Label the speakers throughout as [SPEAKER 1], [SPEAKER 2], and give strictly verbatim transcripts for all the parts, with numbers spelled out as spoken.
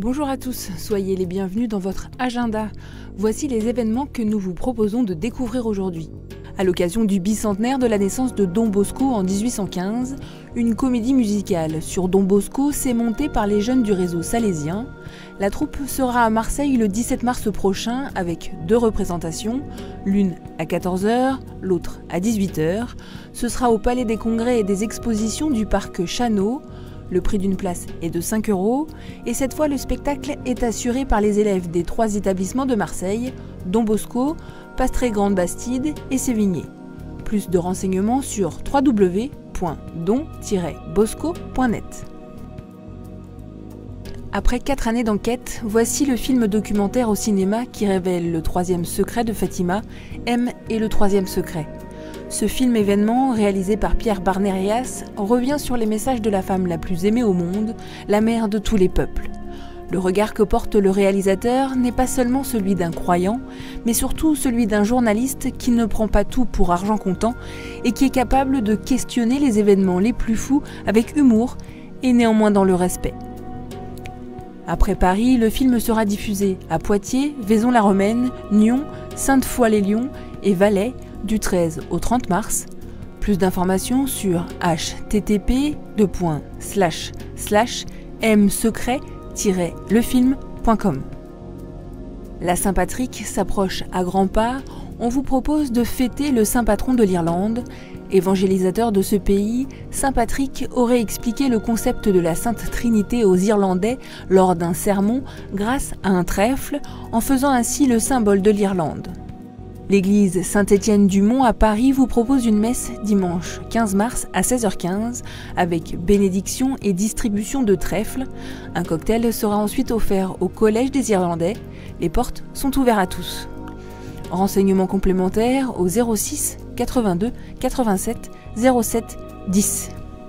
[SPEAKER 1] Bonjour à tous, soyez les bienvenus dans votre agenda. Voici les événements que nous vous proposons de découvrir aujourd'hui. À l'occasion du bicentenaire de la naissance de Don Bosco en dix-huit cent quinze, une comédie musicale sur Don Bosco s'est montée par les jeunes du réseau salésien. La troupe sera à Marseille le dix-sept mars prochain avec deux représentations, l'une à quatorze heures, l'autre à dix-huit heures. Ce sera au Palais des Congrès et des Expositions du Parc Chano. Le prix d'une place est de cinq euros et cette fois le spectacle est assuré par les élèves des trois établissements de Marseille, Don Bosco, Pastré Grande Bastide et Sévigné. Plus de renseignements sur w w w point don tiret bosco point net. Après quatre années d'enquête, voici le film documentaire au cinéma qui révèle le troisième secret de Fatima, M et le troisième secret. Ce film événement, réalisé par Pierre Barnérias, revient sur les messages de la femme la plus aimée au monde, la mère de tous les peuples. Le regard que porte le réalisateur n'est pas seulement celui d'un croyant, mais surtout celui d'un journaliste qui ne prend pas tout pour argent comptant et qui est capable de questionner les événements les plus fous avec humour et néanmoins dans le respect. Après Paris, le film sera diffusé à Poitiers, Vaison-la-Romaine, Nyon, Sainte-Foy-les-Lyons et Valais du treize au trente mars. Plus d'informations sur h t t p deux points slash slash m secret tiret le film point com. La Saint-Patrick s'approche à grands pas. On vous propose de fêter le saint patron de l'Irlande. Évangélisateur de ce pays, saint Patrick aurait expliqué le concept de la Sainte Trinité aux Irlandais lors d'un sermon grâce à un trèfle, en faisant ainsi le symbole de l'Irlande. L'église Saint-Étienne-du-Mont à Paris vous propose une messe dimanche quinze mars à seize heures quinze avec bénédiction et distribution de trèfle. Un cocktail sera ensuite offert au Collège des Irlandais. Les portes sont ouvertes à tous. Renseignements complémentaires au zéro six quatre-vingt-deux quatre-vingt-sept zéro sept dix.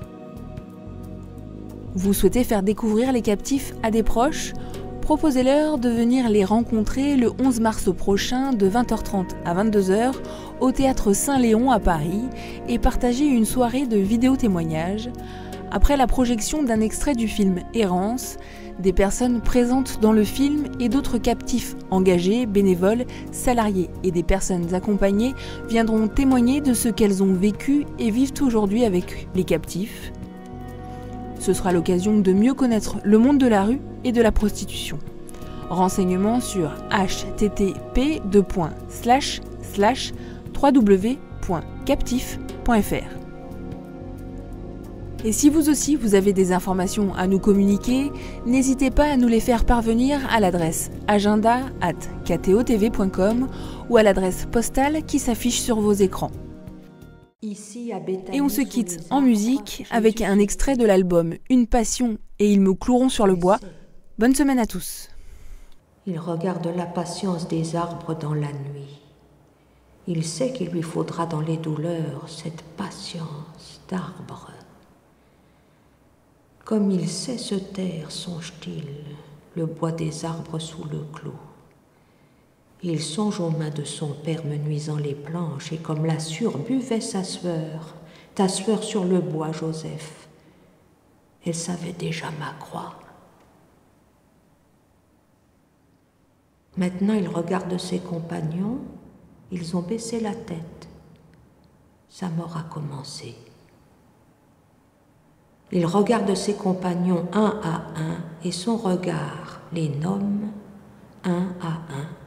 [SPEAKER 1] Vous souhaitez faire découvrir les captifs à des proches ? Proposez-leur de venir les rencontrer le onze mars prochain de vingt heures trente à vingt-deux heures au Théâtre Saint-Léon à Paris et partager une soirée de vidéo-témoignages. Après la projection d'un extrait du film Errance, des personnes présentes dans le film et d'autres captifs engagés, bénévoles, salariés et des personnes accompagnées viendront témoigner de ce qu'elles ont vécu et vivent aujourd'hui avec les captifs. Ce sera l'occasion de mieux connaître le monde de la rue et de la prostitution. Renseignements sur h t t p deux points slash slash w w w point captif point f r. Et si vous aussi vous avez des informations à nous communiquer, n'hésitez pas à nous les faire parvenir à l'adresse agenda arobase k t o t v point com ou à l'adresse postale qui s'affiche sur vos écrans. Et on se quitte en musique avec un extrait de l'album Une passion et ils me cloueront sur le bois. Bonne semaine à tous.
[SPEAKER 2] Il regarde la patience des arbres dans la nuit. Il sait qu'il lui faudra dans les douleurs cette patience d'arbre. Comme il sait se taire, songe-t-il, le bois des arbres sous le clou. Il songe aux mains de son père menuisant les planches et comme la sueur buvait sa sueur, ta sueur sur le bois, Joseph. Elle savait déjà ma croix. Maintenant, il regarde ses compagnons, ils ont baissé la tête. Sa mort a commencé. Il regarde ses compagnons un à un et son regard les nomme un à un.